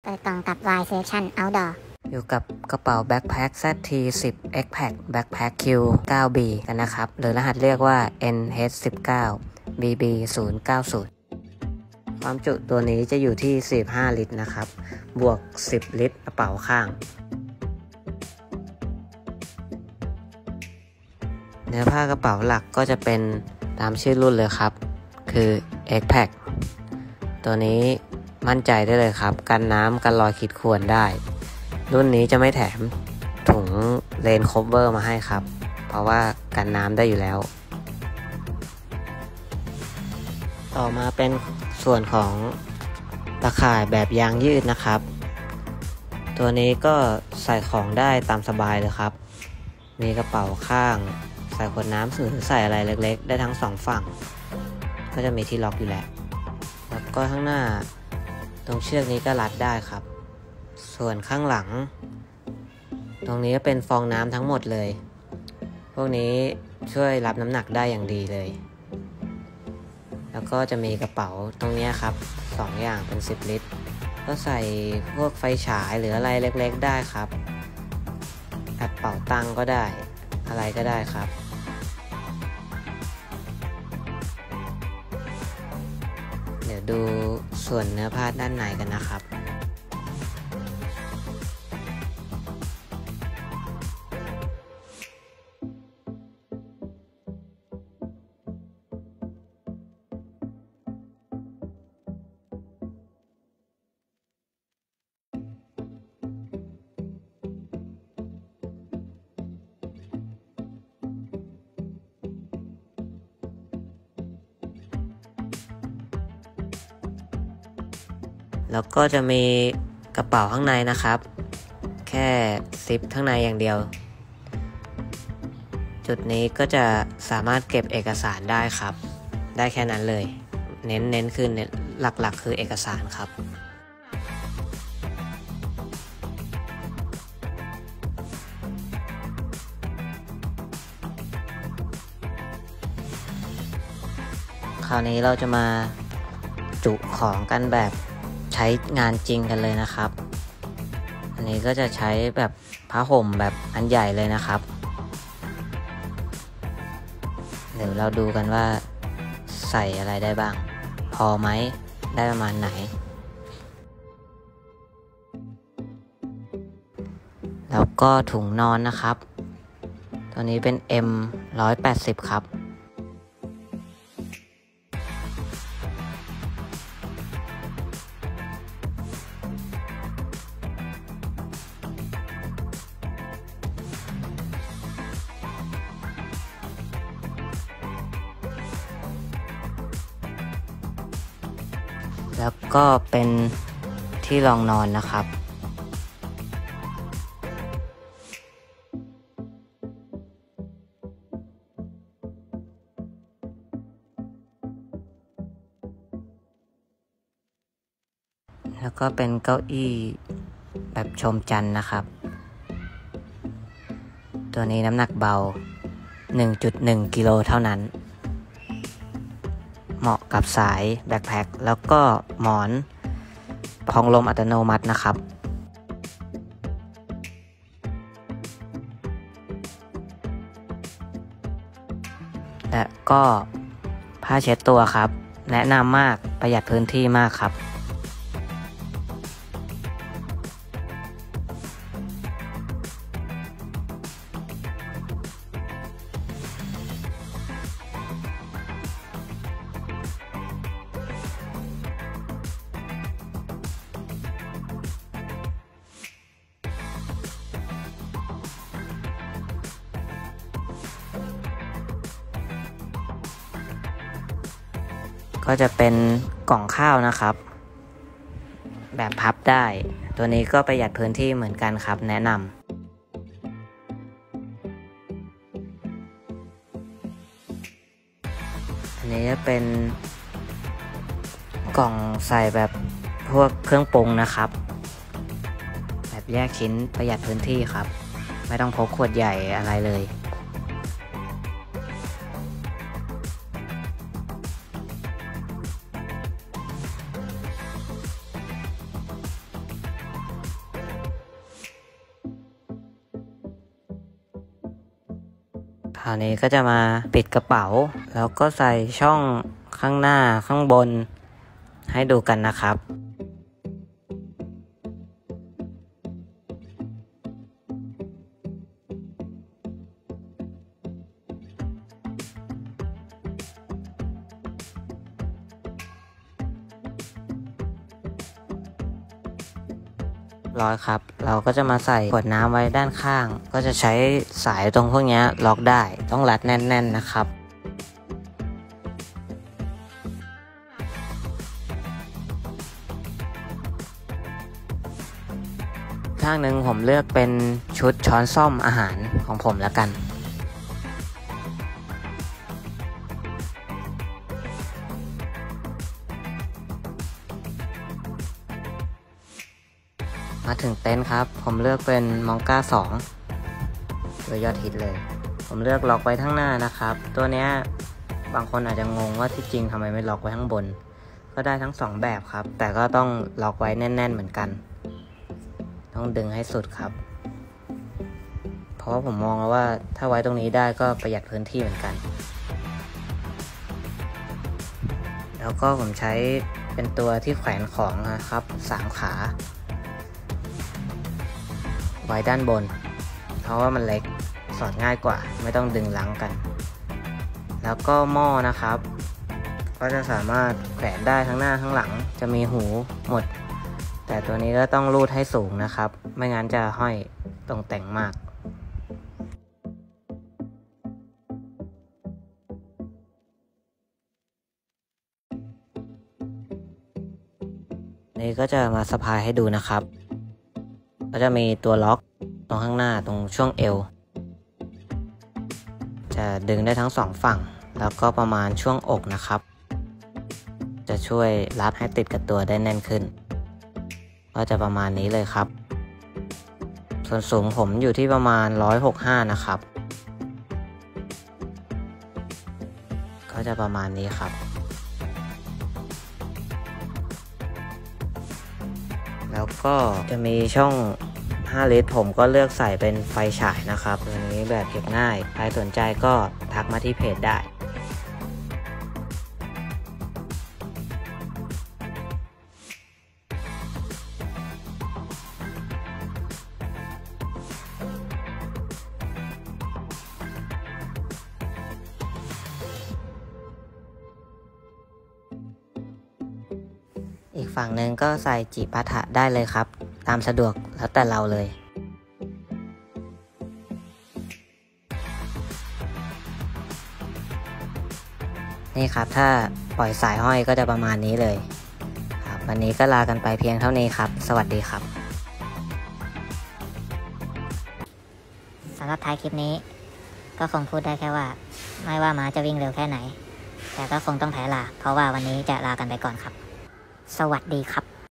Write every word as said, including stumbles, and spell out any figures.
เปิดกล่องกับ Y Selection Outdoor อยู่กับกระเป๋า Backpack แซด ที สิบ เอ็กซ์ Pack Backpack คิว ไนน์ บี กันนะครับหรือรหัสเรียกว่า เอ็น เอช สิบเก้า บี บี ศูนย์ เก้า ศูนย์ ความจุตัวนี้จะอยู่ที่สี่สิบห้าลิตรนะครับบวกสิบลิตรกระเป๋าข้างเนื้อผ้ากระเป๋าหลักก็จะเป็นตามชื่อรุ่นเลยครับคือ เอ็กซ์ Pack ตัวนี้มั่นใจได้เลยครับกันน้ำกันรอยขีดข่วนได้รุ่นนี้จะไม่แถมถุงเลนคัฟเวอร์มาให้ครับเพราะว่ากันน้ำได้อยู่แล้วต่อมาเป็นส่วนของตะข่ายแบบยางยืดนะครับตัวนี้ก็ใส่ของได้ตามสบายเลยครับมีกระเป๋าข้างใส่ขวดน้ำหรือใส่อะไรเล็กๆได้ทั้งสองฝั่งก็จะมีที่ล็อกอยู่แล้วแล้วก็ข้างหน้าตรงเชือกนี้ก็รัดได้ครับส่วนข้างหลังตรงนี้ก็เป็นฟองน้ำทั้งหมดเลยพวกนี้ช่วยรับน้ำหนักได้อย่างดีเลยแล้วก็จะมีกระเป๋าตรงนี้ครับสองอย่างเป็นสิบลิตรก็ใส่พวกไฟฉายหรืออะไรเล็กๆได้ครับแอปเป๋าตังก็ได้อะไรก็ได้ครับเดี๋ยวดูส่วนเนื้อผ้าด้านในกันนะครับแล้วก็จะมีกระเป๋าข้างในนะครับแค่ซิปข้างในอย่างเดียวจุดนี้ก็จะสามารถเก็บเอกสารได้ครับได้แค่นั้นเลยเน้นเน้นคือเน้นหลักๆคือเอกสารครับคราวนี้เราจะมาจุของกันแบบใช้งานจริงกันเลยนะครับอันนี้ก็จะใช้แบบผ้าห่มแบบอันใหญ่เลยนะครับเดี๋ยวเราดูกันว่าใส่อะไรได้บ้างพอไหมได้ประมาณไหนแล้วก็ถุงนอนนะครับตัวนี้เป็น เอ็ม หนึ่งร้อยแปดสิบ ครับแล้วก็เป็นที่รองนอนนะครับแล้วก็เป็นเก้าอี้แบบชมจันทร์นะครับตัวนี้น้ำหนักเบา หนึ่งจุดหนึ่ง กิโลเท่านั้นเหมาะกับสายแบ็คแพ็คแล้วก็หมอนพองลมอัตโนมัตินะครับและก็ผ้าเช็ดตัวครับแนะนำมากประหยัดพื้นที่มากครับก็จะเป็นกล่องข้าวนะครับแบบพับได้ตัวนี้ก็ประหยัดพื้นที่เหมือนกันครับแนะนำอันนี้จะเป็นกล่องใส่แบบพวกเครื่องปรุงนะครับแบบแยกชิ้นประหยัดพื้นที่ครับไม่ต้องพกขวดใหญ่อะไรเลย แคราวนี้ก็จะมาปิดกระเป๋าแล้วก็ใส่ช่องข้างหน้าข้างบนให้ดูกันนะครับร้อยครับเราก็จะมาใส่ขวดน้ำไว้ด้านข้างก็จะใช้สายตรงพวกนี้ล็อกได้ต้องรัดแน่นๆนะครับข้างหนึ่งผมเลือกเป็นชุดช้อนซ่อมอาหารของผมแล้วกันมาถึงเต็นท์ครับผมเลือกเป็นมองก้าสองตัวยอดฮิตเลยผมเลือกล็อกไว้ข้างหน้านะครับตัวเนี้ยบางคนอาจจะงงว่าที่จริงทำไมไม่ล็อกไว้ข้างบนก็ได้ทั้งสองแบบครับแต่ก็ต้องล็อกไว้แน่นๆเหมือนกันต้องดึงให้สุดครับเพราะว่าผมมองว่าถ้าไว้ตรงนี้ได้ก็ประหยัดพื้นที่เหมือนกันแล้วก็ผมใช้เป็นตัวที่แขวนของนะครับสามขาไว้ด้านบนเพราะว่ามันเล็กสอดง่ายกว่าไม่ต้องดึงลังกันแล้วก็หม้อนะครับก็จะสามารถแขวนได้ทั้งหน้าทั้งหลังจะมีหูหมดแต่ตัวนี้ก็ต้องรูดให้สูงนะครับไม่งั้นจะห้อยตรงแต่งมากนี่ก็จะมาสะพายให้ดูนะครับก็จะมีตัวล็อกตรงข้างหน้าตรงช่วงเอวจะดึงได้ทั้งสองฝั่งแล้วก็ประมาณช่วงอกนะครับจะช่วยรัดให้ติดกับตัวได้แน่นขึ้นก็จะประมาณนี้เลยครับส่วนสูงผมอยู่ที่ประมาณหนึ่งร้อยหกสิบห้านะครับก็จะประมาณนี้ครับแล้วก็จะมีช่องห้าลิตรผมก็เลือกใส่เป็นไฟฉายนะครับตัวนี้แบบเก็บง่ายใครสนใจก็ทักมาที่เพจได้อีกฝั่งหนึ่งก็ใส่จิปาถะได้เลยครับตามสะดวกแล้วแต่เราเลยนี่ครับถ้าปล่อยสายห้อยก็จะประมาณนี้เลยครับวันนี้ก็ลากันไปเพียงเท่านี้ครับสวัสดีครับสำหรับท้ายคลิปนี้ก็คงพูดได้แค่ว่าไม่ว่าม้าจะวิ่งเร็วแค่ไหนแต่ก็คงต้องแพ้ลาเพราะว่าวันนี้จะลากันไปก่อนครับสวัสดีครับ